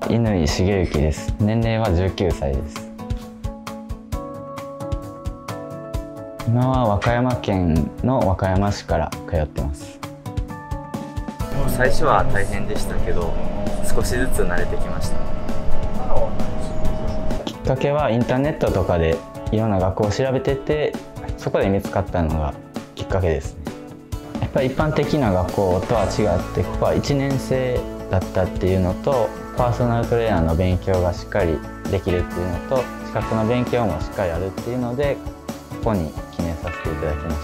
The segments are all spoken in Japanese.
乾重幸です。年齢は19歳です。今は和歌山県の和歌山市から通ってます。 最初は大変でしたけど、少しずつ慣れてきました。 きっかけはインターネットとかでいろんな学校を調べてて、そこで見つかったのがきっかけですね。やっぱり一般的な学校とは違って、ここは1年生だったっていうのと、パーソナルトレーナーの勉強がしっかりできるっていうのと、資格の勉強もしっかりあるっていうので、ここに記念させていただきました。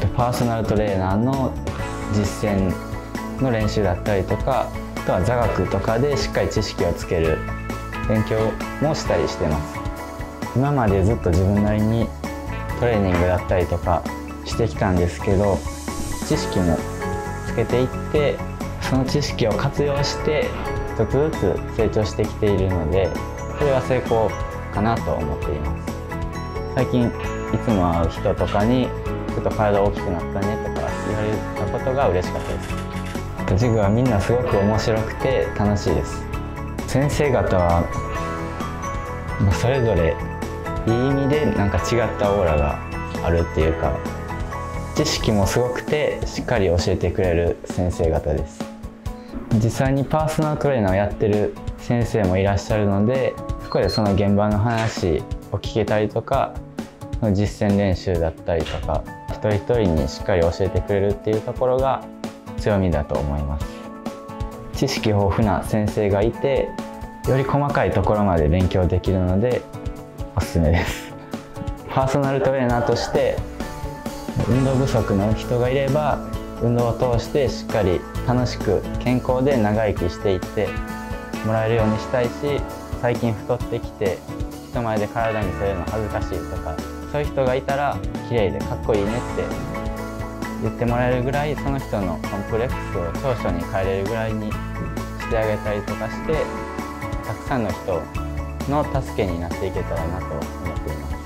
パーソナルトレーナーの実践の練習だったりとか、あとは座学とかでしっかり知識をつける勉強もしたりしてます。今までずっと自分なりにトレーニングだったりとかしてきたんですけど、知識もつけていって、その知識を活用して一つずつ成長してきているので、それは成功かなと思っています。最近いつも会う人とかにちょっと体大きくなったねとか言われたことが嬉しかったです。授業はみんなすごく面白くて楽しいです。先生方は、それぞれいい意味でなんか違ったオーラがあるっていうか、知識もすごくてしっかり教えてくれる先生方です。実際にパーソナルトレーナーをやってる先生もいらっしゃるので、そこでその現場の話を聞けたりとか、実践練習だったりとか、一人一人にしっかり教えてくれるっていうところが強みだと思います。知識豊富な先生がいて、より細かいところまで勉強できるのでおすすめです。パーソナルトレーナーとして運動不足の人がいれば、運動を通してしっかり楽しく健康で長生きしていってもらえるようにしたいし、最近太ってきて人前で体見せるの恥ずかしいとか、そういう人がいたら綺麗でかっこいいねって言ってもらえるぐらい、その人のコンプレックスを長所に変えれるぐらいにしてあげたりとかして、たくさんの人の助けになっていけたらなと思っています。